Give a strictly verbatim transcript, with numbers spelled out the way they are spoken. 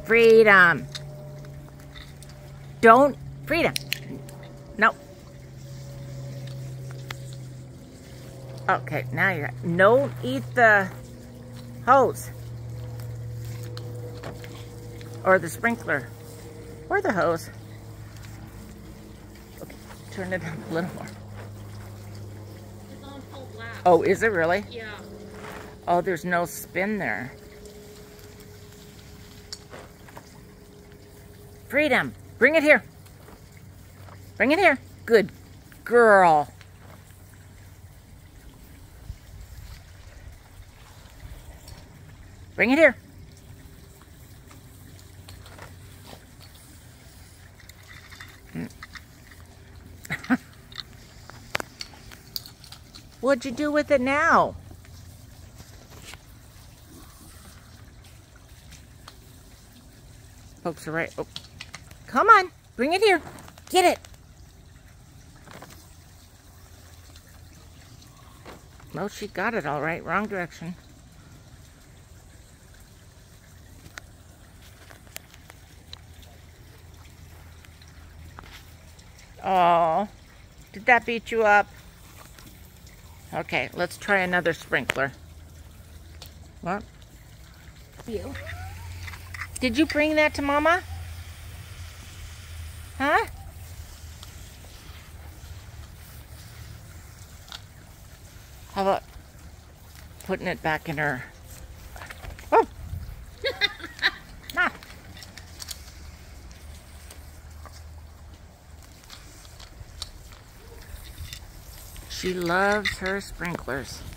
Freedom. Don't. Freedom. No. Okay, now you're. Don't eat the hose. Or the sprinkler. Or the hose. Okay, turn it up a little more. It's on full blast. Oh, is it really? Yeah. Oh, there's no spin there. Freedom, bring it here. Bring it here. Good girl. Bring it here. What'd you do with it now? Folks are right. Oh. Come on, bring it here. Get it. No, she got it all right. Wrong direction. Oh, did that beat you up? Okay, let's try another sprinkler. What? You. Did you bring that to Mama? Huh? How about putting it back in her? Oh! Ah. She loves her sprinklers.